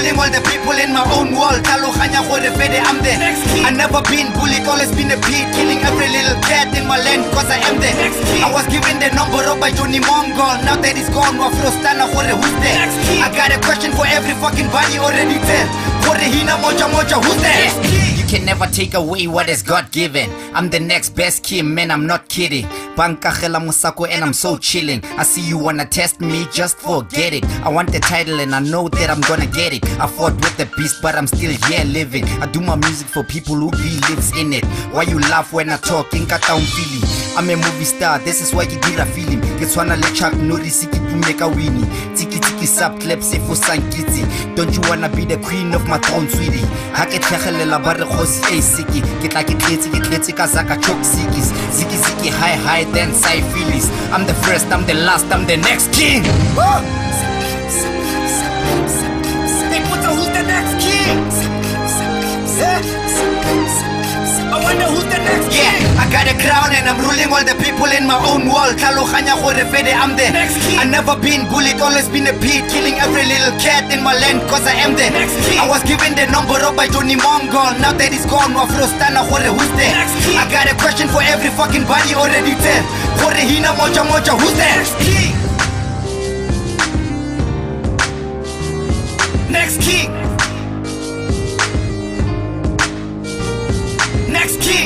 ruling all the people in my own world. Talukanya gore fede, I'm the next king. I never been bullied, always been a beat. Killing every little cat in my land, cause I am the next king. I was given the number up by Johnny Mongol. Now that he's gone, wa flow stana gore, who's there? Next king. I got a question for every fucking body already there. Gore hina moja moja, who's there? Next king. You can never take away what is God given. I'm the next best king, man, I'm not kidding. Bankagela Musako and I'm so chilling. I see you wanna test me, just forget it. I want the title and I know that I'm gonna get it. I fought with the beast but I'm still here living. I do my music for people who believes in it. Why you laugh when I talk? Inkata umfili. I'm a movie star, this is why you did a feeling. It's wanna let Chuck Norris to make a winnie. Tiki tiki sub claps for Sankiti. Don't you wanna be the queen of my throne, sweetie? Haket Helela Barrehosi A Siki. Get like it Kazaka Chok Sikis. Ziki Ziki high then side feelies. I'm the first, I'm the last, I'm the next king. Hey, who's the next king? I wonder who's the next king. Yeah, I got a crown and I'm ruling all the people in my own world. Talukanya gore fede, I'm the next king. I never been bullied, always been a beat. Killing every little cat in my land, cause I am the next king. I was given the number up by Johnny Mongol. Now that he's gone, wa flow stana gore, who's there? Next king. I got a question for every fucking body already there. Gore hina moja moja, who's there? Next king. Next king. Next king.